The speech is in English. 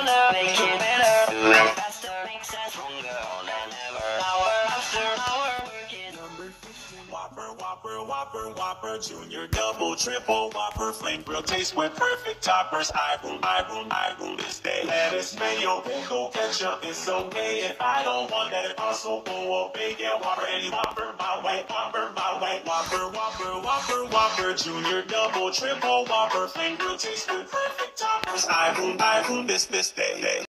better, make it better. Do it faster, makes us stronger than ever. Hour after hour, working. Number 15. Whopper, Whopper, Whopper, Whopper, Junior, Double, Triple, Whopper, Flame Grill, taste with perfect toppers. I boom this day. Lettuce, mayo, pickle, ketchup, it's okay. If I don't want that, it also go bacon. Whopper, any Whopper, my way, Whopper, my way. Whopper, Whopper, Whopper, Whopper, Junior, Double, Triple, Whopper, Flame Grill, taste with perfect toppers. I boom this day.